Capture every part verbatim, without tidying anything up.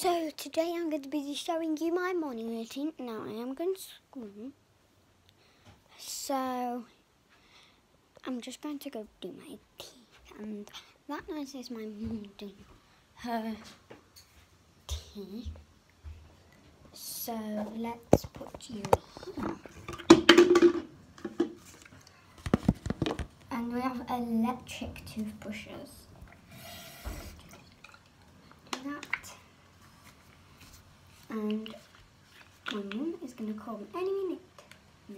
So today I'm going to be showing you my morning routine. Now I am going to school, so I'm just going to go do my teeth, and that noise is my mum doing her teeth. So let's put you here. And we have electric toothbrushes. That. And my mum is going to call me any minute now.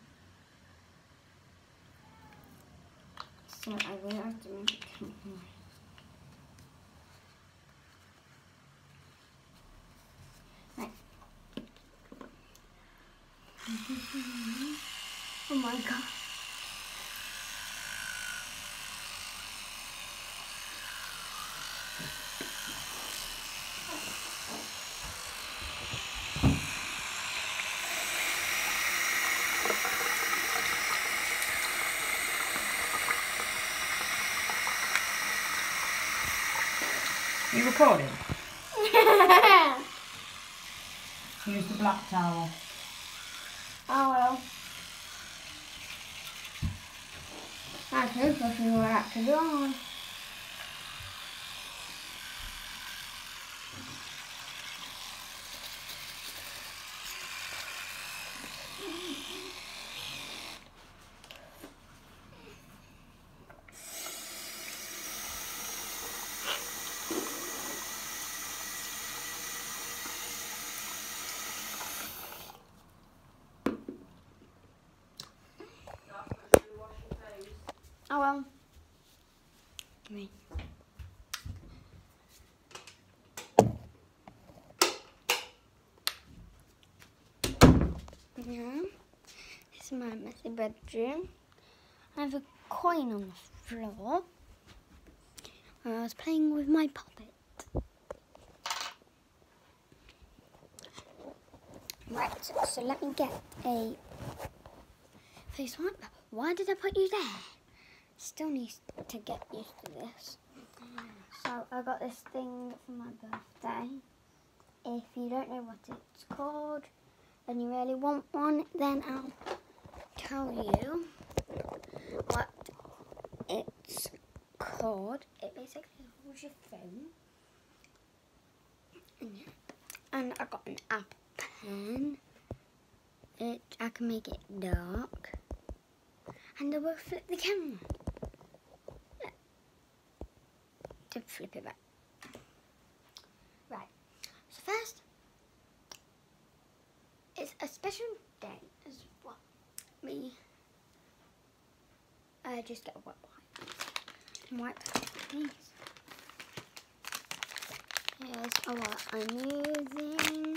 So I will have to make it come here. Right. Oh my god. Are you recording? Use the black towel. Oh well. I think I should wear that to be on. Oh well. Come in. Yeah. This is my messy bedroom. I have a coin on the floor. I was playing with my puppet. Right, so, so let me get a face wipe. Why did I put you there? Still need to get used to this. So I got this thing for my birthday. If you don't know what it's called and you really want one, then I'll tell you what it's called. It basically holds your phone. And I got an Apple pen. It I can make it dark. And I will flip the camera. To flip it back. Right. So first, it's a special day as well. Me, I just get a wet wipe. Wipe these. Here's what I'm using.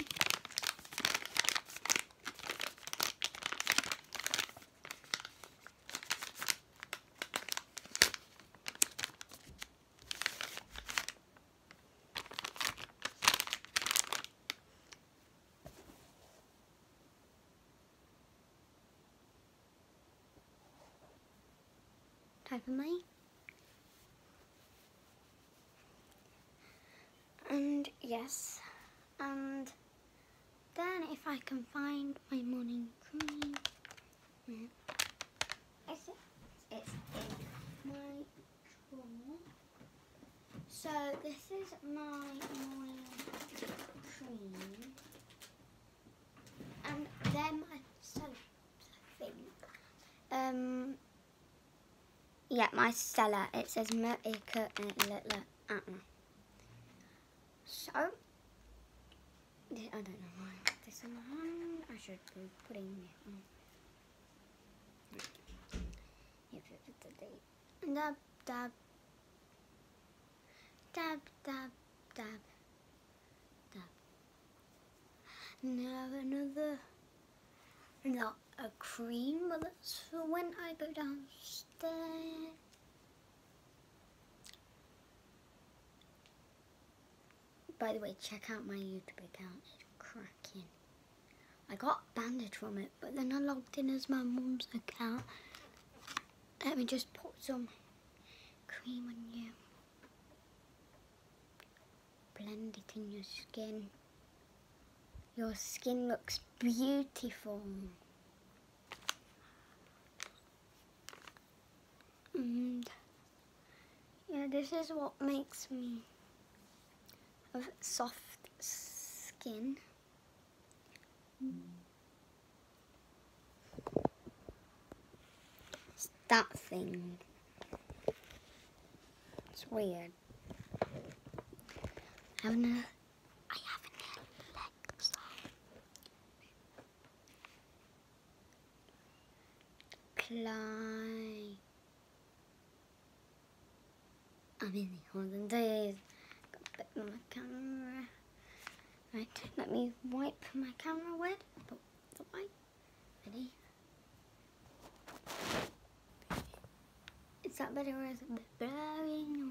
Type of money. And yes, and then if I can find my morning cream, yeah, it's, it's in my drawer. So this is my morning cream, and then my Stella thing. Um. Yeah, my Stella. It says Milk and it look like Atma. So, I don't know why I put this on my hand. I should be putting it on. Dab, dab, dab, dab, dab, dab. Now another, not a cream, but that's for when I go downstairs. By the way, check out my YouTube account, it's cracking. I got banned from it, but then I logged in as my mum's account. Let me just put some cream on you. blend it in your skin. Your skin looks beautiful. And yeah, this is what makes me have soft skin. It's that thing. It's weird. Having a, I haven't had legs. Climb. I'm in the olden days. Got a bit of my camera. Right, let me wipe my camera wet. Put the wipe. Ready? Is that better or is it a bit blurry? No.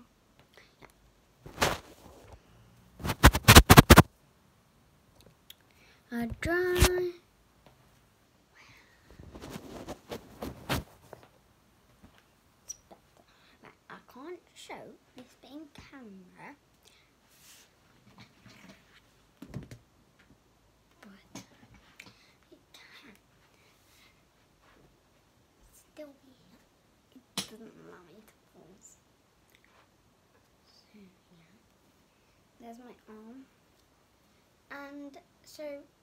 Yeah. I dry. It's better. Right, I can't show this being camera. But it can. Still here. It doesn't allow me to pause. So yeah. There's my arm. And so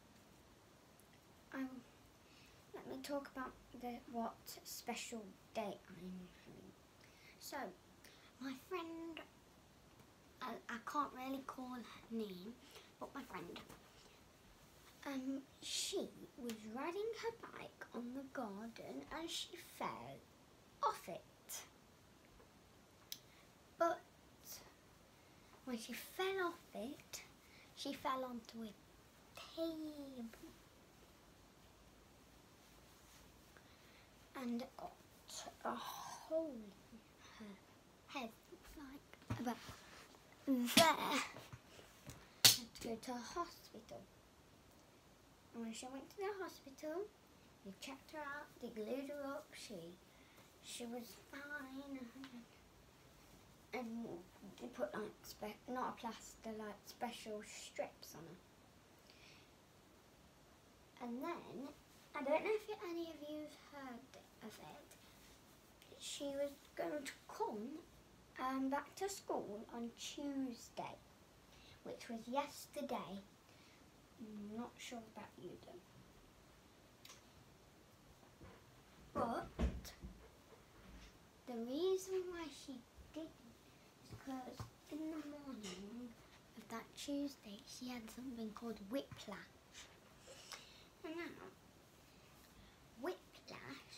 um, let me talk about the what special day I'm having. So my friend, I, I can't really call her name, but my friend, um, she was riding her bike on the garden and she fell off it. But when she fell off it, she fell onto a table and got a hole in her head, like about there. Had to go to a hospital. And when she went to the hospital, they checked her out, they glued her up, she she was fine. And they put like, spe not a plaster, like special strips on her. And then, I don't know if any of you have heard of it, she was going to come um, back to school on Tuesday, which was yesterday. I'm not sure about you though. But, the reason why she didn't because in the morning of that Tuesday she had something called whiplash. And now, whiplash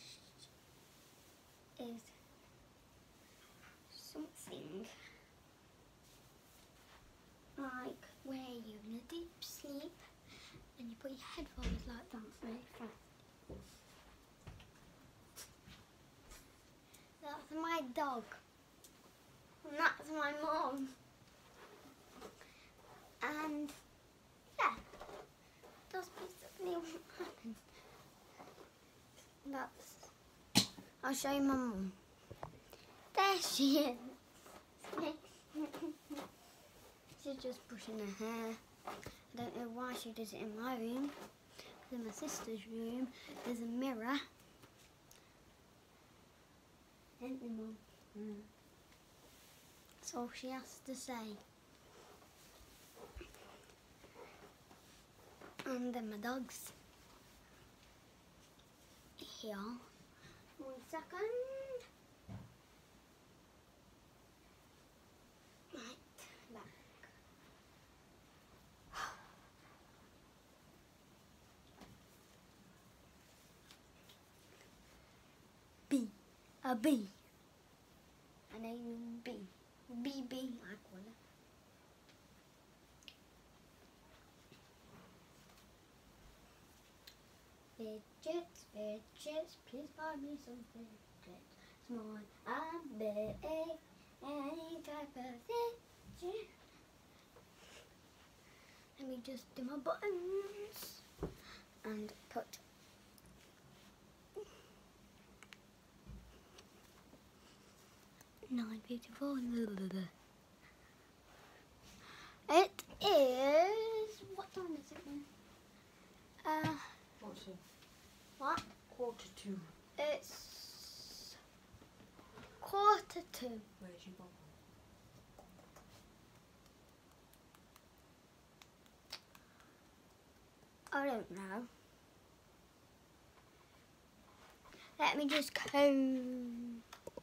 is something like where you're in a deep sleep and you put your headphones like that really fast. That's my dog. And that's my mum. And yeah, that's basically what happened. That's. I'll show you my mum. There she is. She's just brushing her hair. I don't know why she does it in my room. In my sister's room, there's a mirror. Ain't there, Mum? Mm. That's all she has to say. And then my dogs. Here. One second. Right, back. B. A bee. A name B. B B, I call it. Fidgets, fidgets, please buy me some fidgets. Small and big, any type of fidget. Let me just do my buttons and put nine beautiful. It What? Quarter two. It's quarter to. Where's your bottle? I don't know. Let me just comb.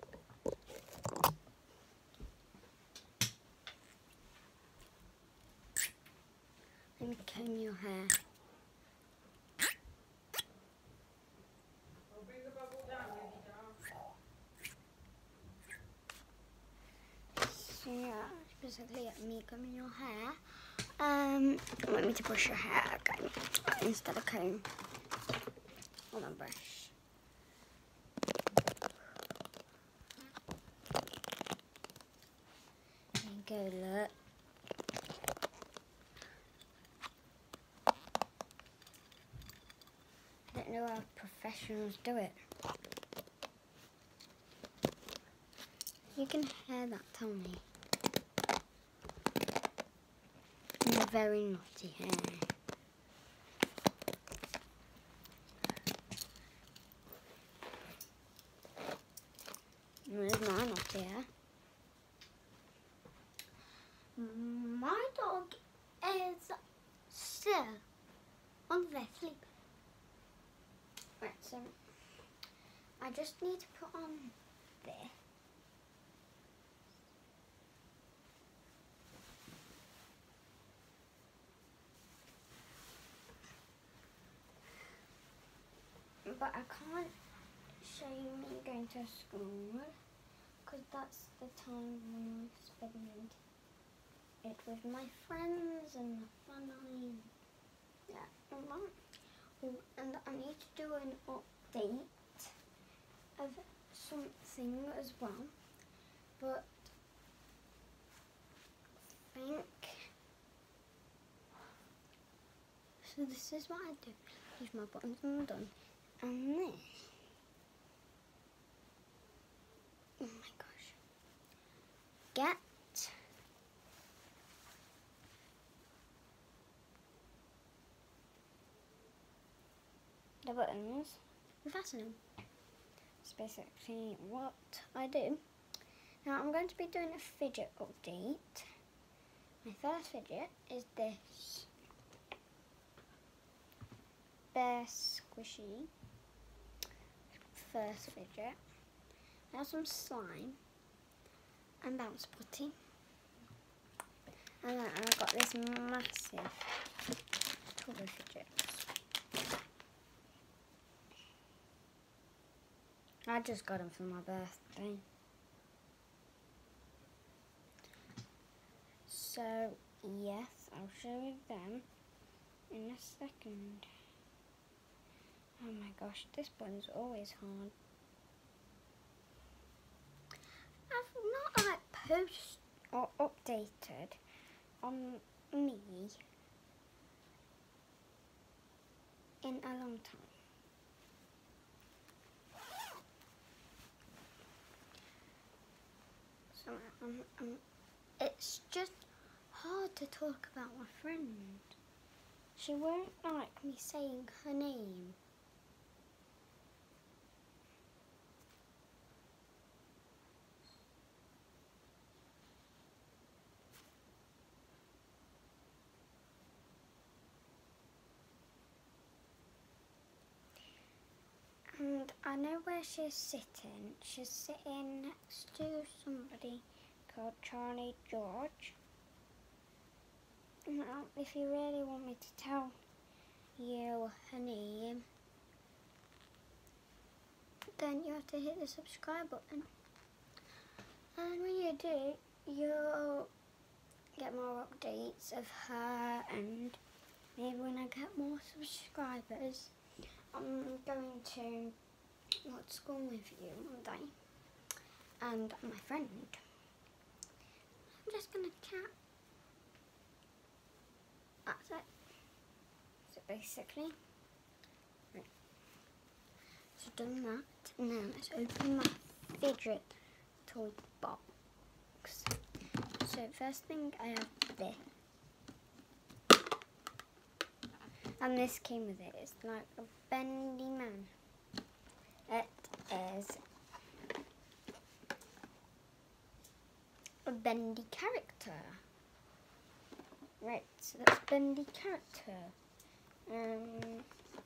Let me comb your hair. I'll bring the bubble down, Lady Dar. So yeah, it's basically me combing your hair. Um, I want me to brush your hair again instead of comb on a brush. There you go, look. I don't know how professionals do it. If you can hear that, tell me. And a very naughty hair. Where's my naughty hair? My dog is still on their sleep. Right, so I just need to put on this. But I can't show you me going to school because that's the time when I spend it with my friends and family. Yeah, and that. And I need to do an update of something as well. But I think so. This is what I do. Use my buttons and I'm done. And this. Oh my gosh. Get the buttons and fasten them. That's basically what I do. Now I'm going to be doing a fidget update. My first fidget is this Bear Squishy first fidget. I have some slime and bounce putty. And then I've got this massive tub of fidgets. I just got them for my birthday. So, yes, I'll show you them in a second. Oh my gosh, this button's always hard. I've not like post or updated on me in a long time. So um, um, it's just hard to talk about my friend. She won't like me saying her name. And I know where she's sitting. She's sitting next to somebody called Charlie George. Now, if you really want me to tell you her name, then you have to hit the subscribe button. And when you do, you'll get more updates of her, and maybe when I get more subscribers, I'm going to go to school with you one day. And my friend. I'm just going to chat. That's it. So basically, right. So done that. Now let's open my fidget toy box. So first thing I have this. And this came with it. It's like a bendy man. It is a bendy character. Right, so that's bendy character. Um,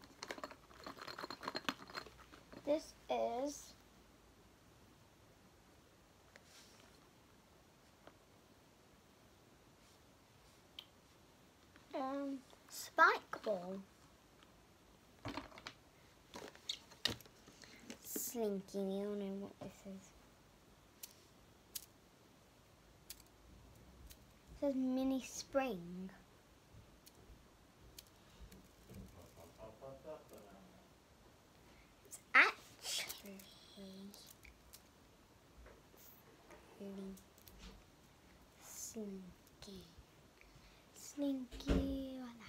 this is um, spike ball. Slinky, we all know what this is. It says mini spring. It's actually really slinky. Slinky, voila.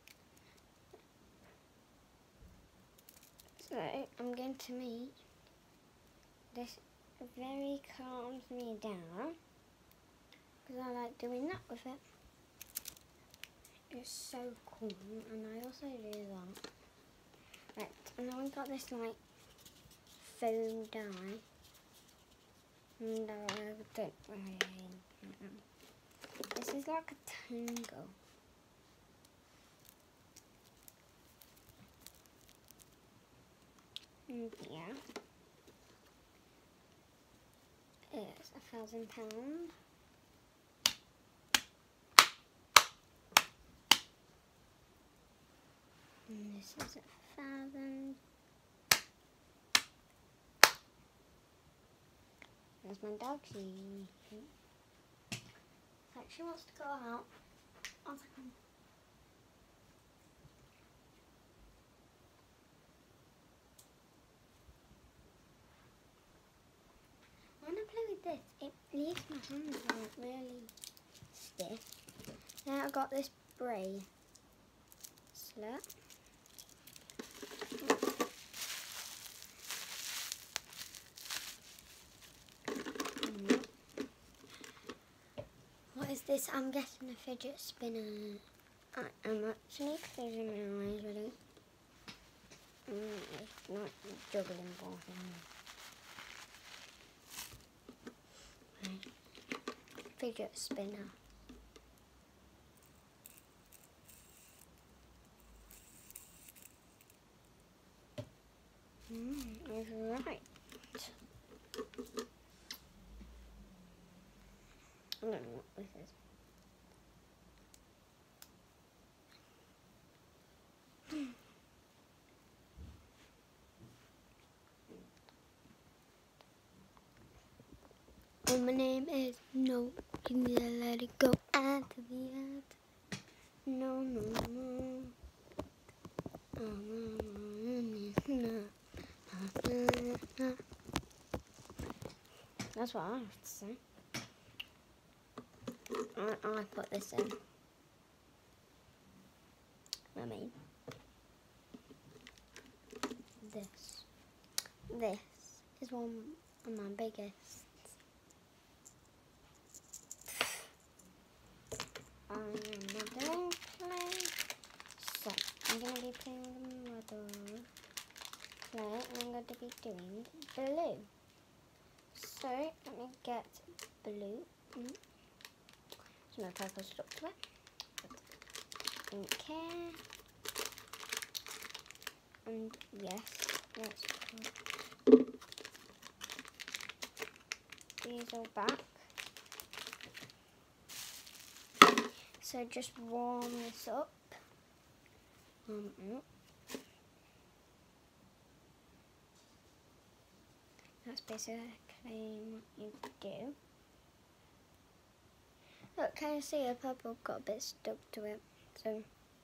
So I'm going to make this very calms me down because I like doing that with it. It's so cool, and I also do that. Right, and then we got this like foam dye, and I don't really. This is like a tangle. And yeah, it's a thousand pound. And this is a thousand. There's my dog. She, like she wants to go out. One second. When I play with this, it leaves my hands like really stiff. Now I got this bracelet. What is this? I'm getting a fidget spinner. I am actually closing my eyes really. Mm, it's not juggling ball thing. Fidget spinner. Mm, that's right. I don't know what this is. Oh, my name is No. You need to let it go. Add to the end. No, no, no. Oh, no, no, no, no, no. That's what I have to say. I, I put this in. I mean, this. This is one of my biggest. I'm not going to play. So, I'm going to be playing with the model play, and I'm going to be doing blue. So, let me get blue. Mm. There's no purple stuck to it. Don't care. And yes, let's put these all back. So just warm this up. Um, that's basically what you do. Look, can you see a purple got a bit stuck to it? So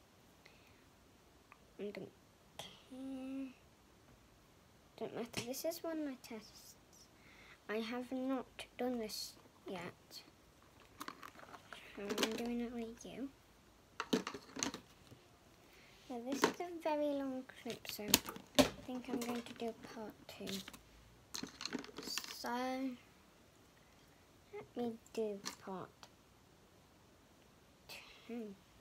I don't care. Don't matter. This is one of my tests. I have not done this yet. I'm doing it with you. So this is a very long clip, so I think I'm going to do part two. So let me do part two.